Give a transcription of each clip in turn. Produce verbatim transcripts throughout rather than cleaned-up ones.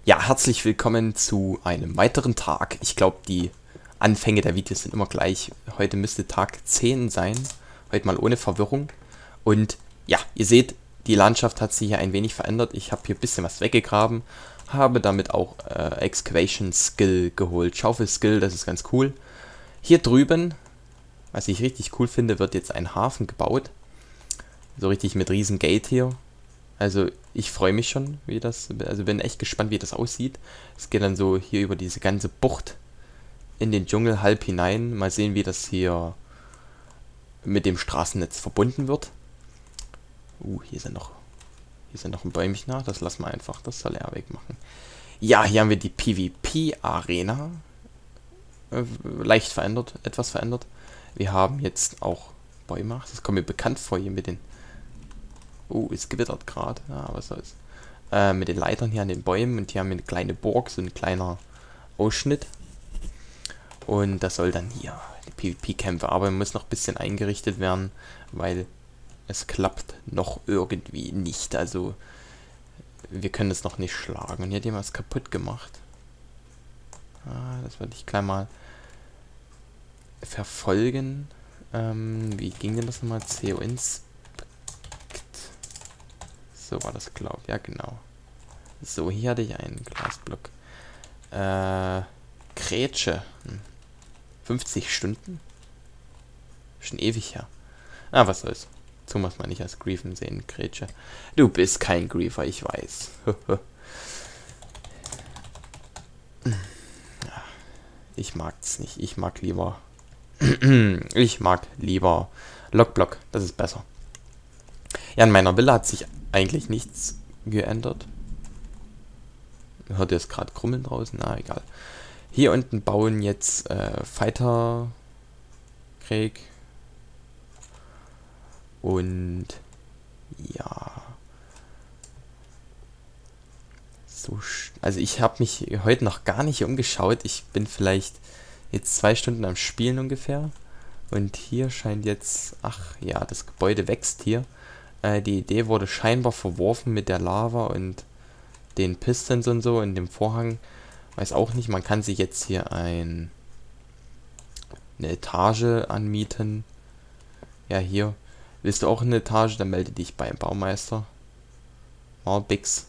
Ja, herzlich willkommen zu einem weiteren Tag. Ich glaube, die Anfänge der Videos sind immer gleich. Heute müsste Tag zehn sein. Heute mal ohne Verwirrung. Und ja, ihr seht, die Landschaft hat sich hier ein wenig verändert. Ich habe hier ein bisschen was weggegraben. Habe damit auch äh, Excavation Skill geholt. Schaufel Skill, das ist ganz cool. Hier drüben, was ich richtig cool finde, wird jetzt ein Hafen gebaut. So richtig mit riesen Gate hier. Also ich freue mich schon, wie das, also bin echt gespannt, wie das aussieht. Es geht dann so hier über diese ganze Bucht in den Dschungel halb hinein. Mal sehen, wie das hier mit dem Straßennetz verbunden wird. Uh, hier sind noch, hier sind noch ein Bäumchen. Das lassen wir einfach, das soll er wegmachen. Ja, hier haben wir die PvP-Arena. Äh, leicht verändert, etwas verändert. Wir haben jetzt auch Bäume. Das kommt mir bekannt vor hier mit den... Uh, es gewittert gerade. Ja, was soll's. Äh, mit den Leitern hier an den Bäumen. Und hier haben wir eine kleine Burg, so ein kleiner Ausschnitt. Und das soll dann hier die PvP-Kämpfe. Aber muss noch ein bisschen eingerichtet werden, weil es klappt noch irgendwie nicht. Also, wir können es noch nicht schlagen. Und hier hat jemand was kaputt gemacht. Ah, das werde ich gleich mal verfolgen. Ähm, wie ging denn das nochmal? C O Ins. So war das, glaube ich. Ja, genau. So, hier hatte ich einen Glasblock. Äh, Grätsche. Hm. fünfzig Stunden? Schon ewig her. Ah, was soll's. So muss man nicht als Griefen sehen, Grätsche. Du bist kein Griefer, ich weiß. Ich mag's nicht. Ich mag lieber... ich mag lieber Lockblock. Das ist besser. Ja, in meiner Villa hat sich eigentlich nichts geändert. Hört ihr es gerade krummeln draußen? Na, egal. Hier unten bauen jetzt äh, Fighter Krieg. Und ja. So, also ich habe mich heute noch gar nicht umgeschaut. Ich bin vielleicht jetzt zwei Stunden am Spielen ungefähr. Und hier scheint jetzt... Ach ja, das Gebäude wächst hier. Die Idee wurde scheinbar verworfen mit der Lava und den Pistons und so in dem Vorhang. Weiß auch nicht, man kann sich jetzt hier ein eine Etage anmieten. Ja, hier. Willst du auch eine Etage? Dann melde dich beim Baumeister. Marbix.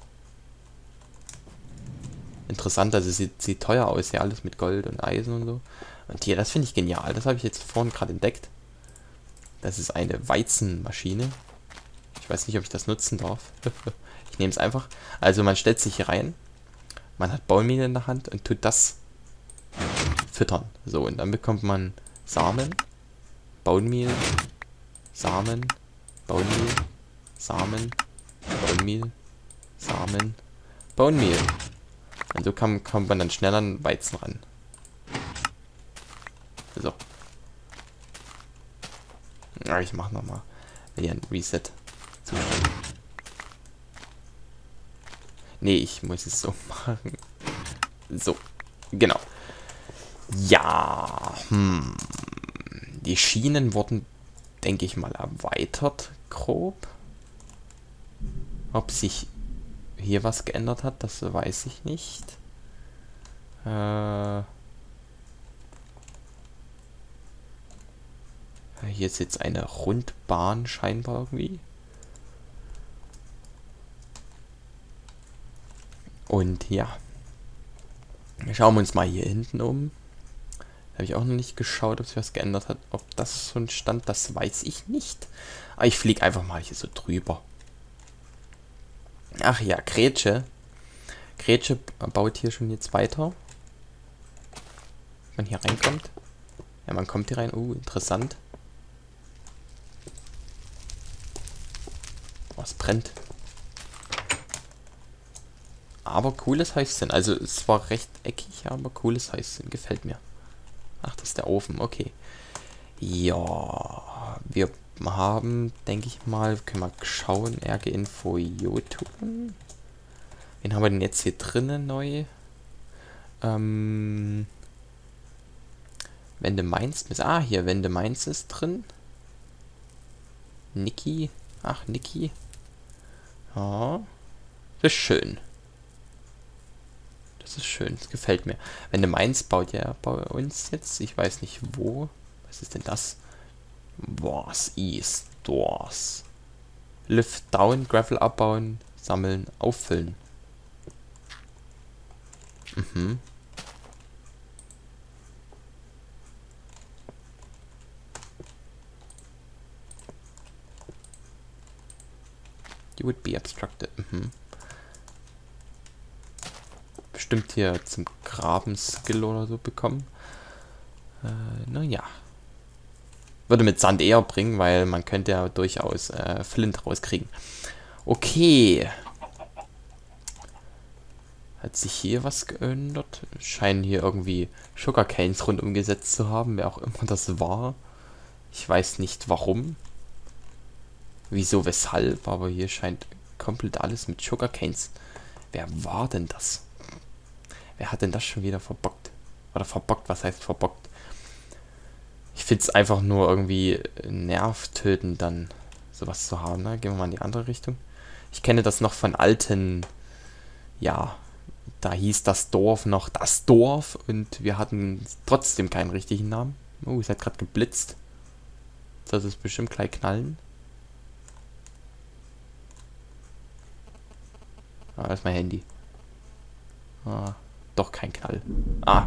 Interessant, also sieht, sieht teuer aus, ja, alles mit Gold und Eisen und so. Und hier, das finde ich genial. Das habe ich jetzt vorhin gerade entdeckt. Das ist eine Weizenmaschine. Ich weiß nicht, ob ich das nutzen darf. Ich nehme es einfach. Also man stellt sich hier rein. Man hat Baummehl in der Hand und tut das füttern. So, und dann bekommt man Samen, Baummehl, Samen, Baummehl, Samen, Baummehl, Samen, Baummehl. Und so kann, kommt man dann schneller an Weizen ran. So. Ja, ich mach nochmal hier ein Reset. Zustand. Nee, ich muss es so machen. So, genau. Ja, hm. Die Schienen wurden, denke ich mal, erweitert, grob. Ob sich hier was geändert hat, das weiß ich nicht. Äh... Hier ist jetzt eine Rundbahn scheinbar irgendwie. Und ja. Schauen wir uns mal hier hinten um. Da habe ich auch noch nicht geschaut, ob sich was geändert hat. Ob das schon stand, das weiß ich nicht. Aber ich fliege einfach mal hier so drüber. Ach ja, Grätsche. Grätsche baut hier schon jetzt weiter. Wenn man hier reinkommt. Ja, man kommt hier rein. Uh, interessant. Was brennt? Aber cooles Häuschen. Also es war recht eckig, aber cooles Häuschen. Gefällt mir. Ach, das ist der Ofen. Okay. Ja. Wir haben, denke ich mal, können wir schauen. R G Info YouTube. Wen haben wir denn jetzt hier drinnen neu? Ähm. Wende Mainz. Ah, hier, Wende Mainz ist drin. Niki. Ach, Niki. Ja. Das ist schön. Das ist schön, das gefällt mir. Wenn du meinst, baut ja bei uns jetzt, ich weiß nicht wo. Was ist denn das? Was ist das? Lift down, Gravel abbauen, sammeln, auffüllen. Mhm. You would be obstructed. Mhm. Bestimmt hier zum Graben-Skill oder so bekommen. Äh, naja. Würde mit Sand eher bringen, weil man könnte ja durchaus äh, Flint rauskriegen. Okay. Hat sich hier was geändert? Scheinen hier irgendwie Sugarcanes rundum gesetzt zu haben, wer auch immer das war. Ich weiß nicht warum. Wieso, weshalb, aber hier scheint komplett alles mit Sugarcanes. Wer war denn das? Wer hat denn das schon wieder verbockt? Oder verbockt, was heißt verbockt? Ich finde es einfach nur irgendwie nervtötend, dann sowas zu haben. Ne? Gehen wir mal in die andere Richtung. Ich kenne das noch von alten, ja, da hieß das Dorf noch das Dorf und wir hatten trotzdem keinen richtigen Namen. Oh, es hat gerade geblitzt. Das ist bestimmt gleich knallen. Ah, das ist mein Handy. Ah, doch kein Knall. Ah.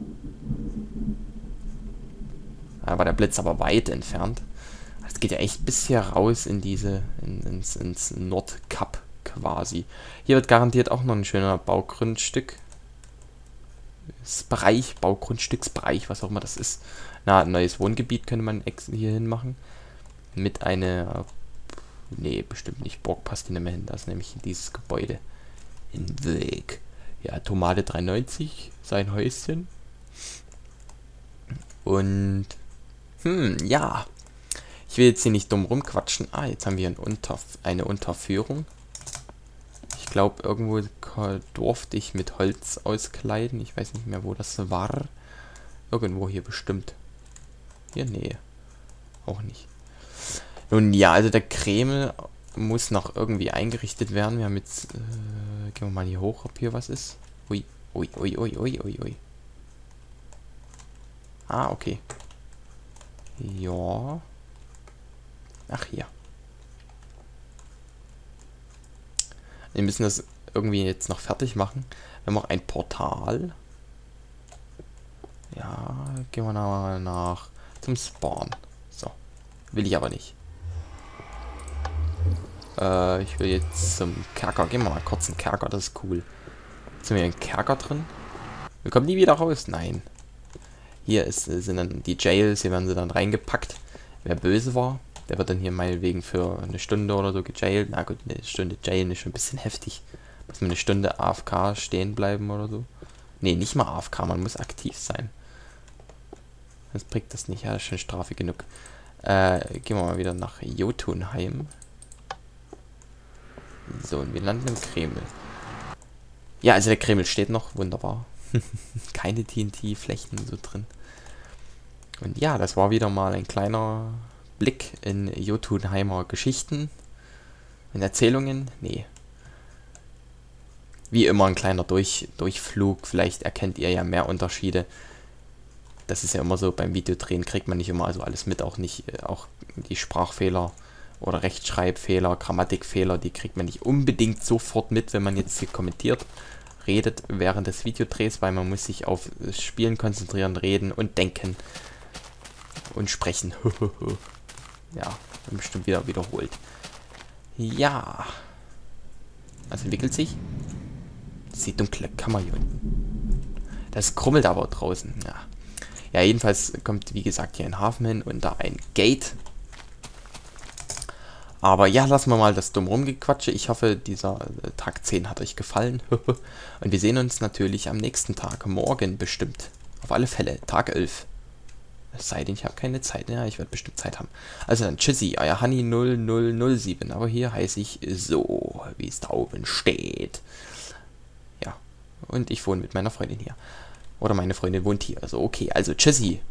Da war der Blitz aber weit entfernt. Es geht ja echt bis hier raus in diese, in, ins, ins Nordkap quasi. Hier wird garantiert auch noch ein schöner Baugrundstück. Bereich, Baugrundstücksbereich, was auch immer das ist. Na, ein neues Wohngebiet könnte man hier hin machen. Mit einer... Nee, bestimmt nicht. Burg passt hier nicht mehr hin. Das ist nämlich dieses Gebäude. In Weg. Ja, Tomate drei neunzig, sein Häuschen. Und... Hm, ja. Ich will jetzt hier nicht dumm rumquatschen. Ah, jetzt haben wir ein Unterf eine Unterführung. Ich glaube, irgendwo durfte ich mit Holz auskleiden. Ich weiß nicht mehr, wo das war. Irgendwo hier bestimmt. Hier? Nee. Auch nicht. Nun ja, also der Kreml muss noch irgendwie eingerichtet werden. Wir haben jetzt... Äh, gehen wir mal hier hoch, ob hier was ist. Ui, ui, ui, ui, ui, ui, ui. Ah, okay. Ja. Ach, hier. Wir müssen das irgendwie jetzt noch fertig machen. Wir haben auch ein Portal. Ja, gehen wir mal nach zum Spawn. So. Will ich aber nicht. Äh, ich will jetzt zum Kerker. Gehen wir mal kurz in den Kerker, das ist cool. Jetzt sind wir im Kerker drin. Wir kommen nie wieder raus. Nein. Hier ist, sind dann die Jails, hier werden sie dann reingepackt. Wer böse war, der wird dann hier meinetwegen für eine Stunde oder so gejailt. Na gut, eine Stunde jailen ist schon ein bisschen heftig. Muss man eine Stunde A F K stehen bleiben oder so. Ne, nicht mal A F K, man muss aktiv sein. Das bringt das nicht, ja, das ist schon Strafe genug. Äh, gehen wir mal wieder nach Jotunheim. So, und wir landen im Kreml. Ja, also der Kreml steht noch, wunderbar. Keine T N T-Flächen so drin. Und ja, das war wieder mal ein kleiner Blick in Jotunheimer Geschichten. In Erzählungen? Nee. Wie immer ein kleiner Durch, Durchflug. Vielleicht erkennt ihr ja mehr Unterschiede. Das ist ja immer so, beim Videodrehen kriegt man nicht immer also alles mit. Auch nicht, äh, auch die Sprachfehler oder Rechtschreibfehler, Grammatikfehler, die kriegt man nicht unbedingt sofort mit, wenn man jetzt hier kommentiert, redet während des Videodrehs, weil man muss sich auf das Spielen konzentrieren, reden und denken und sprechen. Ja, bestimmt wieder wiederholt. Ja. Was entwickelt sich? Die dunkle Kammer hier unten. Das krummelt aber draußen. Ja. Ja, jedenfalls kommt, wie gesagt, hier ein Hafen hin und da ein Gate. Aber ja, lassen wir mal das dumm rumgequatsche. Ich hoffe, dieser äh, Tag zehn hat euch gefallen. Und wir sehen uns natürlich am nächsten Tag. Morgen bestimmt. Auf alle Fälle. Tag elf. Es sei denn, ich habe keine Zeit. Ja, ich werde bestimmt Zeit haben. Also dann, tschüssi, euer Honey null null null sieben. Aber hier heiße ich so, wie es da oben steht. Ja. Und ich wohne mit meiner Freundin hier. Oder meine Freundin wohnt hier. Also okay, also tschüssi.